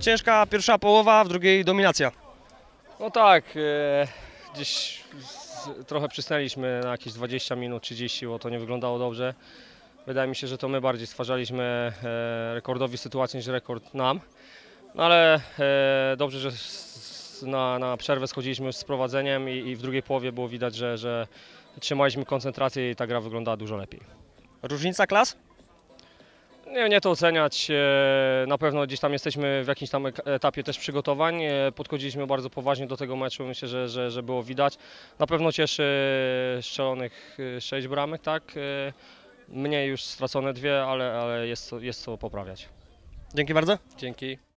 ciężka pierwsza połowa, w drugiej dominacja. No tak, gdzieś trochę przysnęliśmy na jakieś 20 minut, 30, bo to nie wyglądało dobrze. Wydaje mi się, że to my bardziej stwarzaliśmy rekordowi sytuację niż rekord nam. No ale dobrze, że na przerwę schodziliśmy z prowadzeniem i w drugiej połowie było widać, że trzymaliśmy koncentrację i ta gra wyglądała dużo lepiej. Różnica klas? Nie to oceniać, na pewno gdzieś tam jesteśmy w jakimś tam etapie też przygotowań, podchodziliśmy bardzo poważnie do tego meczu, myślę, że było widać. Na pewno cieszy strzelonych 6 bramek, tak, mniej już stracone 2, ale jest co poprawiać. Dzięki bardzo. Dzięki.